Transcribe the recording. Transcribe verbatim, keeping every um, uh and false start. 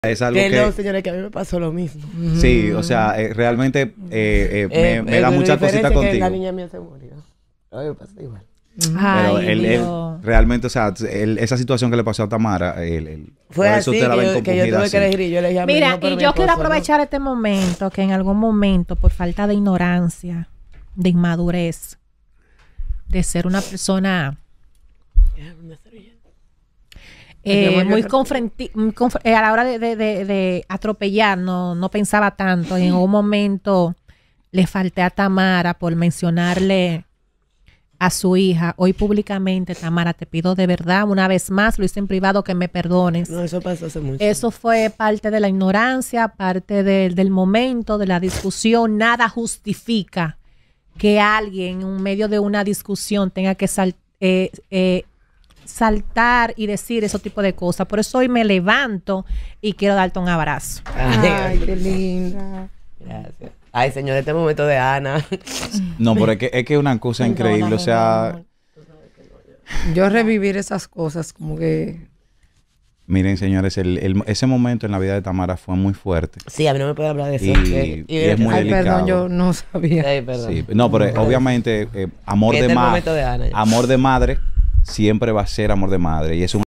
Es algo que, que... no, señores, que a mí me pasó lo mismo. Sí, o sea, eh, realmente eh, eh, Eh, me, me eh, da mucha diferencia cosita que contigo. La niña mía se murió. A mí me pasa igual. Pero Ay, él, él Dios. realmente, o sea, él- esa situación que le pasó a Tamara, él, él, Fue por eso así usted la que ven yo, que yo compungida tuve así. que elegir y yo elegí a mi Mira, hijo, pero y mi yo quiero esposo no. aprovechar este momento que en algún momento, por falta de ignorancia, de inmadurez, de ser una persona eh, muy confronti muy conf eh, a la hora de, de, de, de atropellar, no, no pensaba tanto. Y en un momento le falté a Tamara por mencionarle a su hija. Hoy públicamente, Tamara, te pido de verdad, una vez más, lo hice en privado, que me perdones. No, eso pasó hace mucho. Eso fue parte de la ignorancia, parte de, del momento, de la discusión. Nada justifica que alguien en medio de una discusión tenga que sal, eh, eh, saltar y decir ese tipo de cosas. Por eso hoy me levanto y quiero darte un abrazo. Ay, Ay, qué linda. gracias. Ay, señor, este momento de Ana. No, pero es que es que una cosa increíble, o sea, Yo revivir esas cosas como que... miren, señores, el, el- ese momento en la vida de Tamara fue muy fuerte. Sí, a mí no me puede hablar de eso. Y- que- y es muy Ay, delicado. perdón, yo no sabía. Ay, perdón. Sí, no, pero eh, obviamente eh, amor Este de es el madre, momento de Ana ya. amor de madre siempre va a ser amor de madre y es un